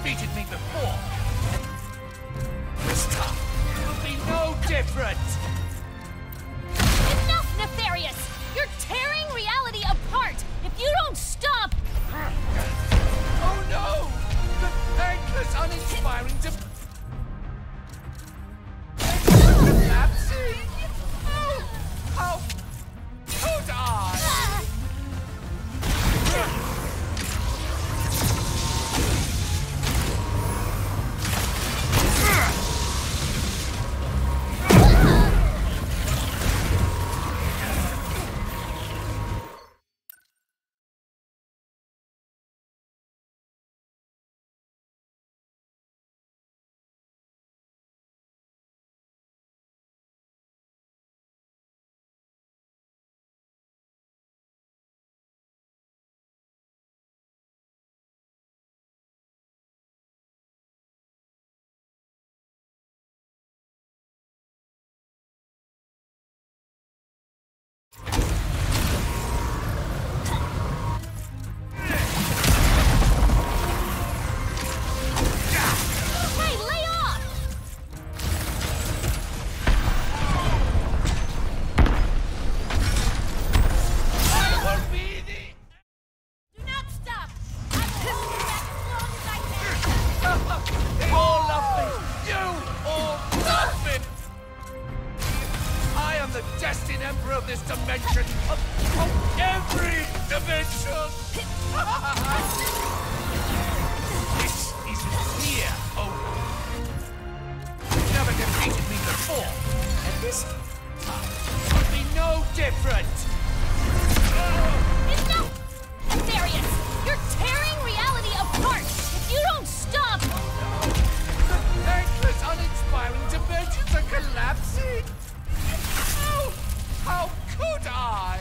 defeated me before. This time, it will be no different. Enough, Nefarious! You're tearing reality apart! If you don't stop... Oh no! The thankless, uninspiring collapsing! Oh, how could I? The destined emperor of this dimension, of every dimension! This is fear only. You never defeated me before, and this time will be no different! Enough! Nefarious! You're tearing reality apart! If you don't stop... The thankless, uninspiring dimensions are collapsing! How could I?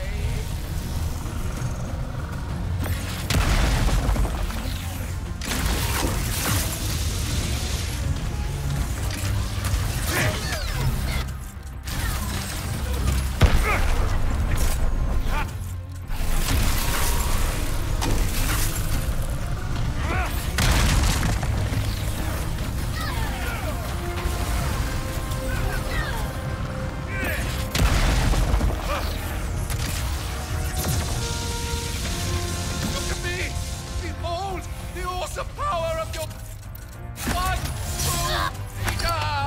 The power of your one true leader!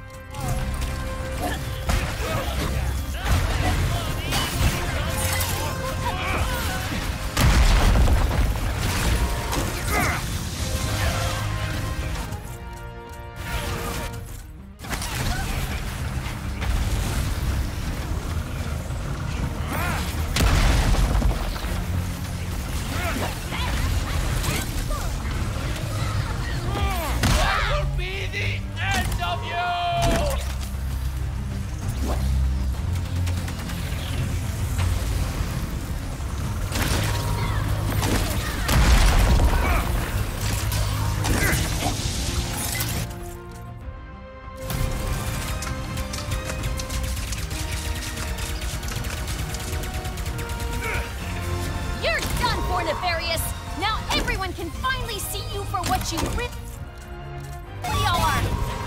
Nefarious! Now everyone can finally see you for what you really are!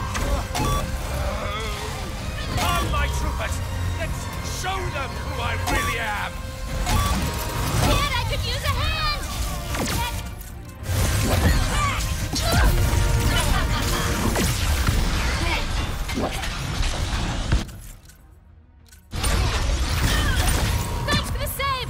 On my troopers! Let's show them who I really am! And I could use a hand! Thanks for the save!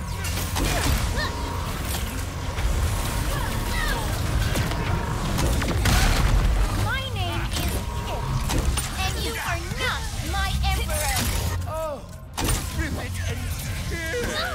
My name is Kit, and you are not my emperor! Oh, rivet and spear!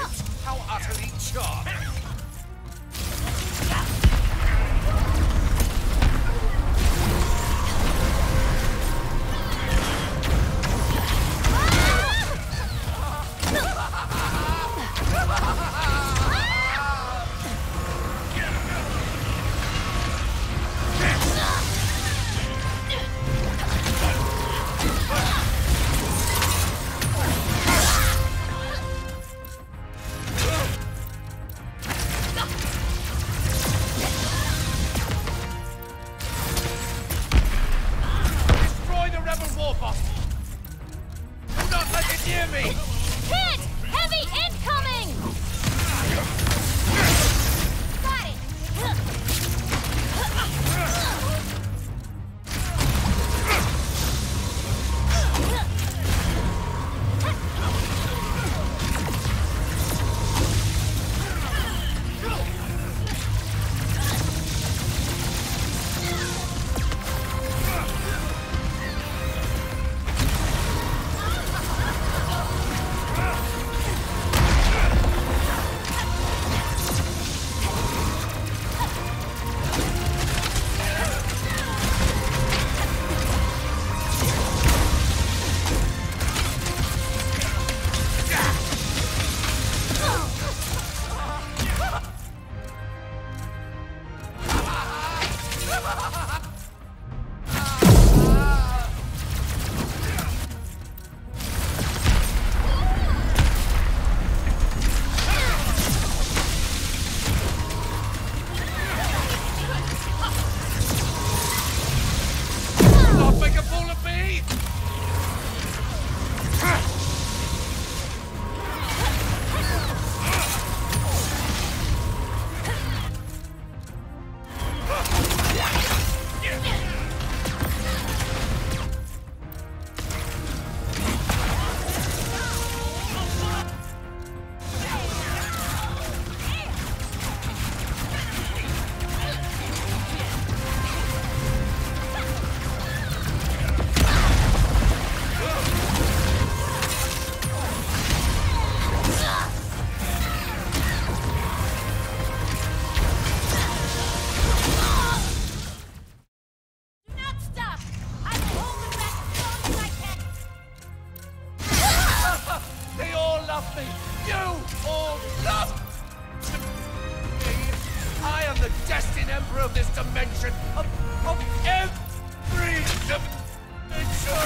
emperor of this dimension, of every dimension.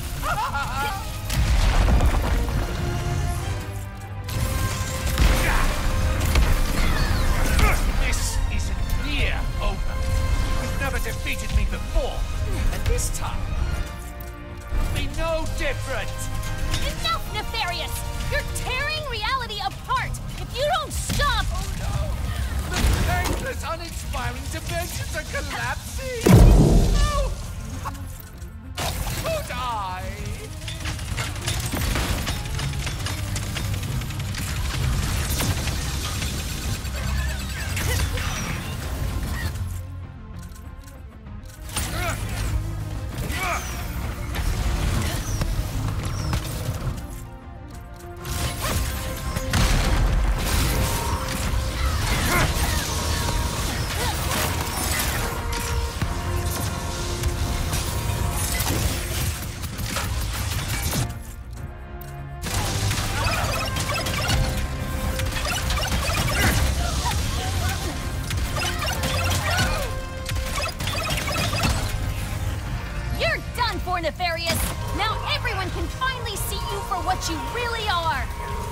This isn't near over. You've never defeated me before, and this time will be no different. Enough, Nefarious! You're tearing reality apart! If you don't stop... Oh no! The thankless, uninspiring dimensions are collapsing! No! Who died? Nefarious! Now everyone can finally see you for what you really are!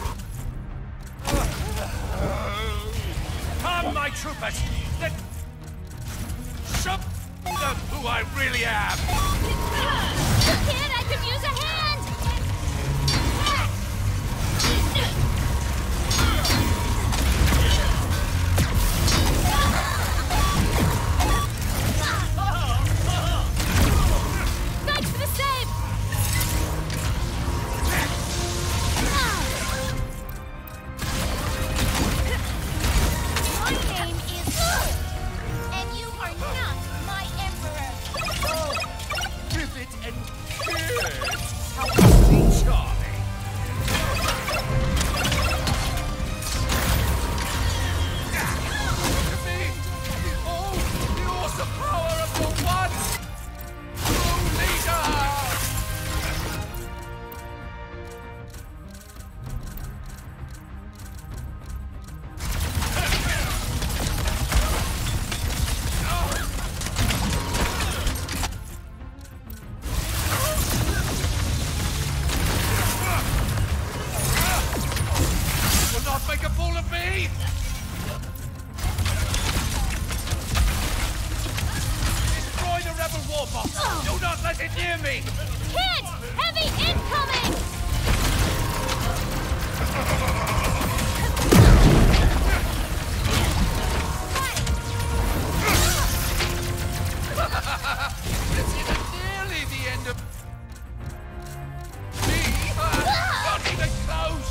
Come, my troopers! Let... Show them who I really am! Kid, I could use a hand! Thanks for the save! My name is... And you are not my emperor! Oh, vivid and weird! How awfully charming! Oh, the awesome power of the one true leader! Will not make a fool of me! Destroy the rebel warbox! Do not let it near me! Kid! Heavy incoming! This isn't nearly the end of me! Not even close!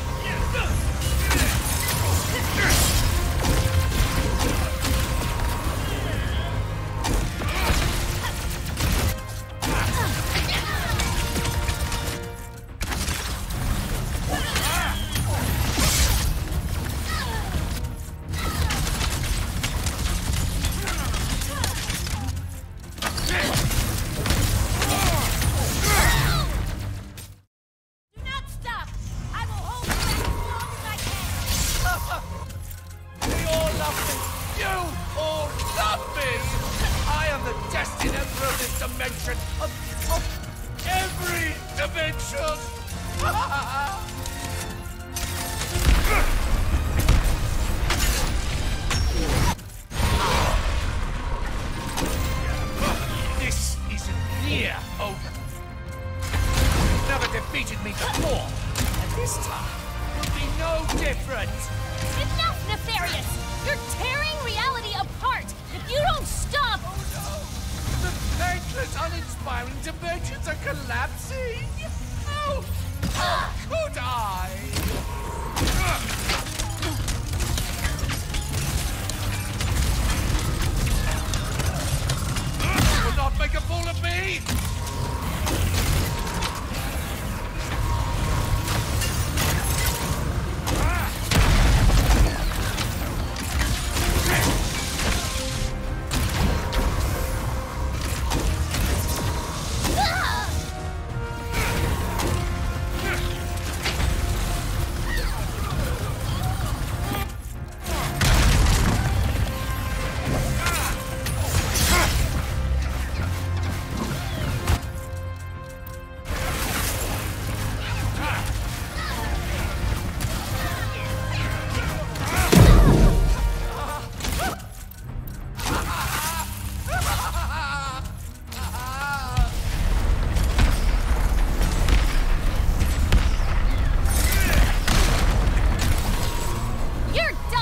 Do not stop! I will hold you as long as I can! They all love me! You all love me! I am the destined emperor of this dimension, of every dimension! This isn't near over. You've never defeated me before, and this time will be no different! Enough, Nefarious! You're tearing reality apart! If you don't stop... Oh no! The thankless, uninspiring dimensions are collapsing! Oh! How could I?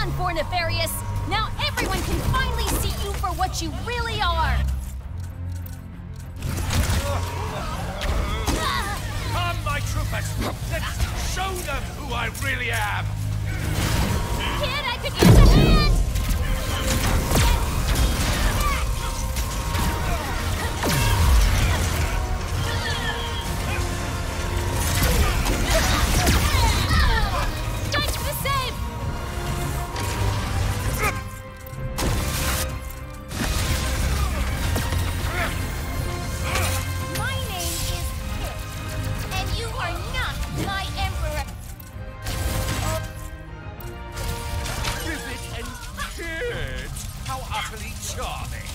on, For Nefarious! Now everyone can finally see you for what you really are! Come, my troopers! Let's show them who I really am! Kid, I could use a hand! Strike for the save! My name is Kit, and you are not my emperor. Vivid and good! How utterly charming!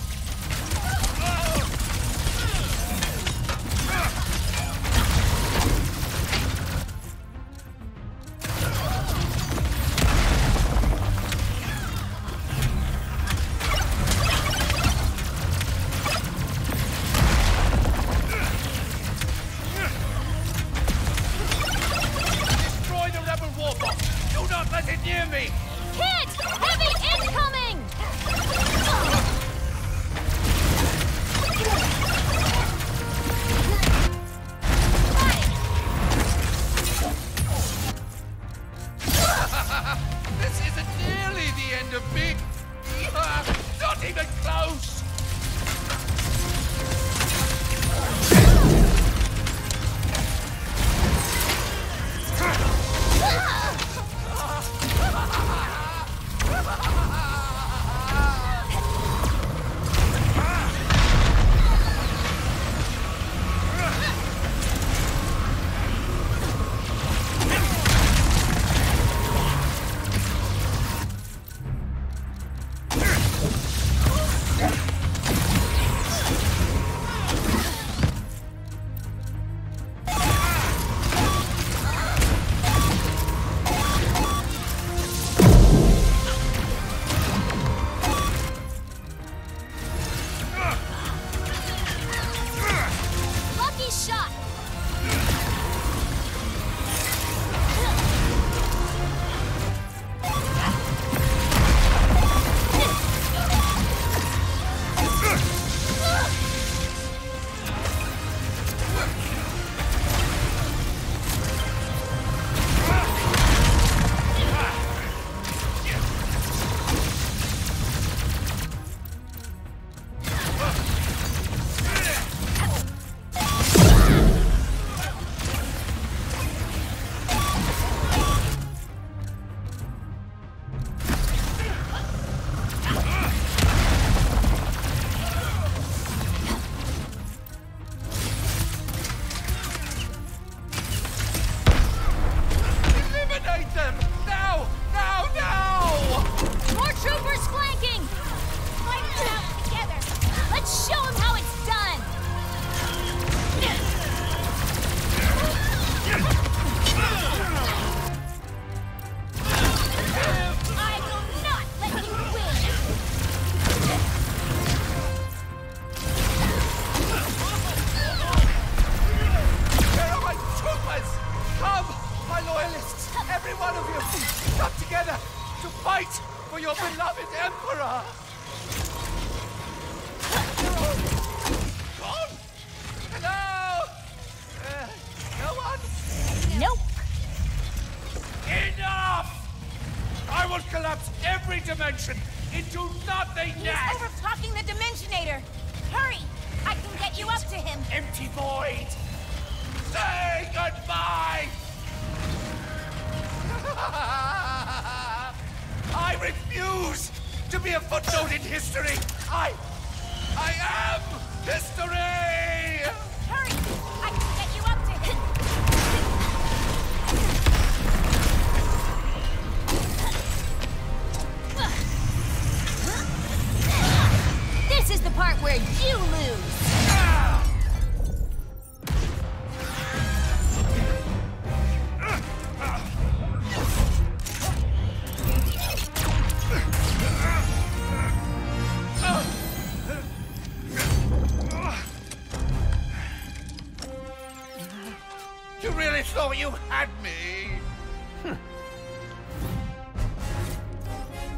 Destroy the rebel warbox! Do not let it near me! Kit! Heavy incoming! This isn't nearly the end of me! Not even close! Lucky shot! Eliminate them! Now! Now! Now! More troopers flanking! Fight it out together! Let's show them how it's done! I will not let you win! Where are my troopers? Come, my loyalists! Every one of you! Come together to fight for your beloved Emperor! Gone? Hello? No one? Nope! Enough! I will collapse every dimension into nothingness! He's over-talking the Dimensionator! Hurry! I can get you up to him! Empty void! Say goodbye! I refuse to be a footnote in history! I am history! Hurry! I can get you up to him! This is the part where you lose! You really thought you had me?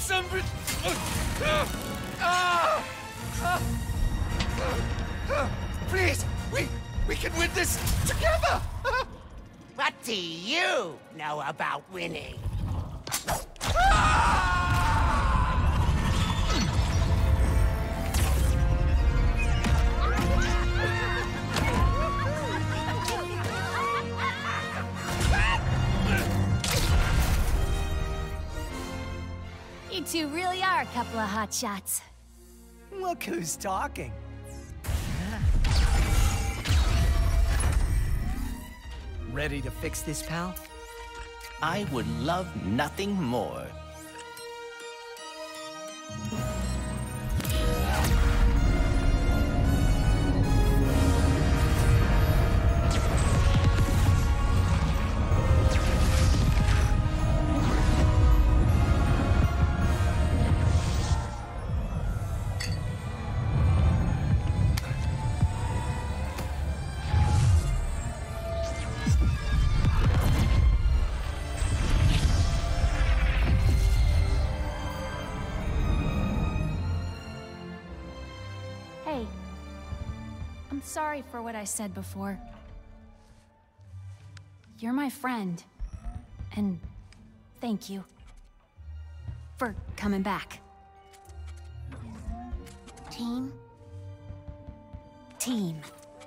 Somebody... Please, we can win this together! What do you know about winning? You two really are a couple of hotshots. Look who's talking. Ready to fix this, pal? I would love nothing more. Hey, I'm sorry for what I said before. You're my friend, and thank you for coming back. Team? Team.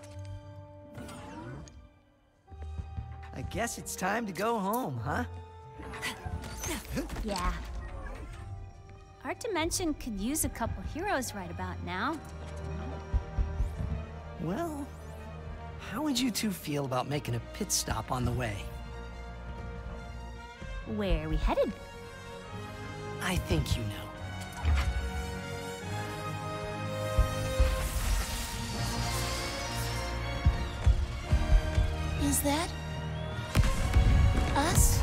I guess it's time to go home, huh? Yeah. Our dimension could use a couple heroes right about now. Well, how would you two feel about making a pit stop on the way? Where are we headed? I think you know. Is that... us?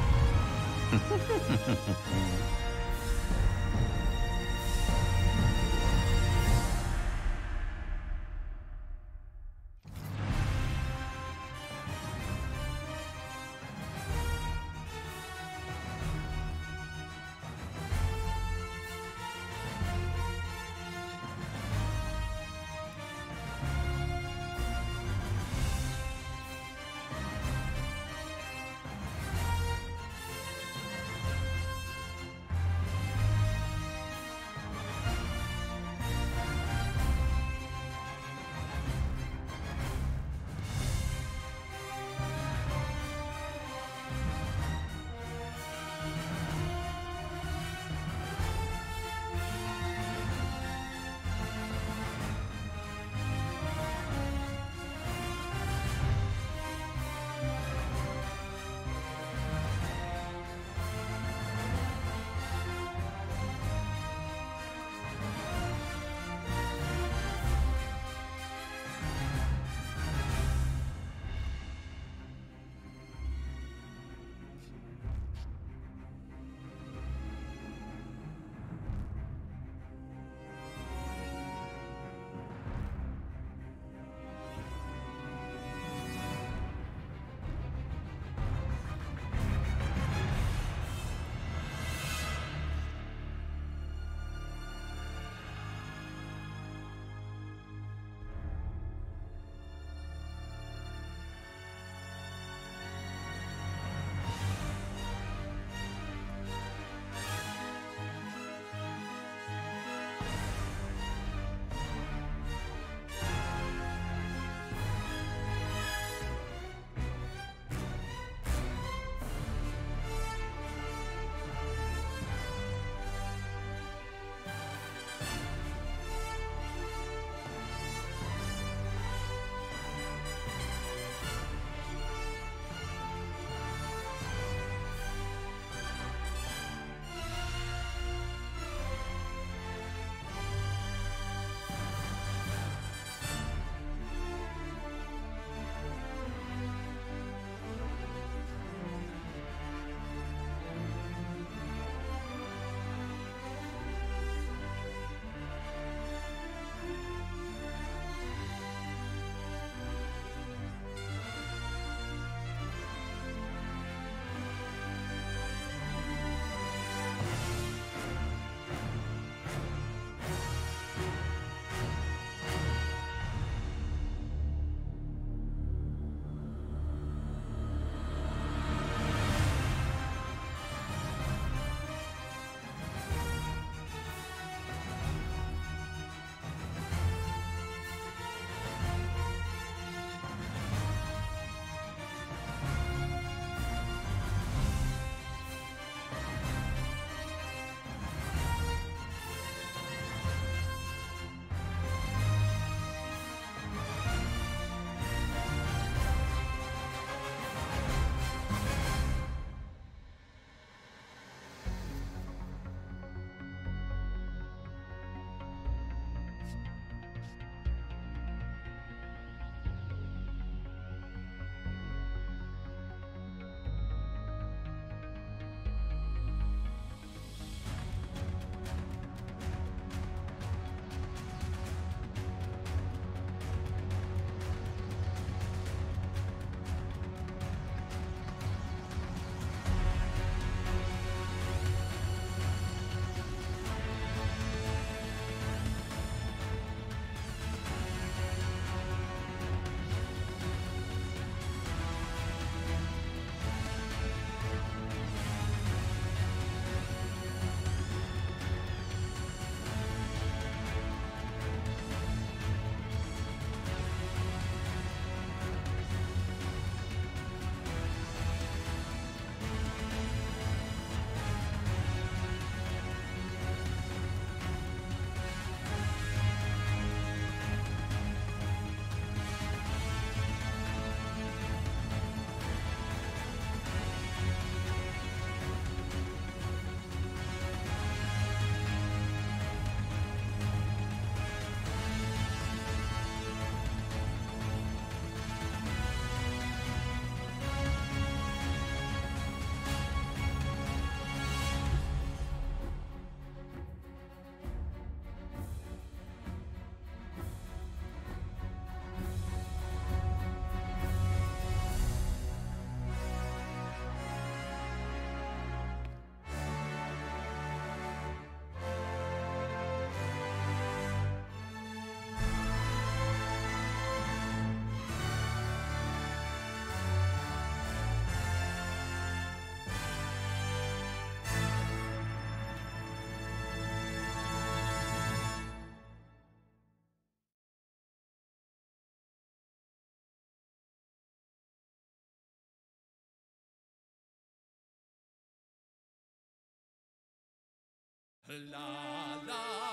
La la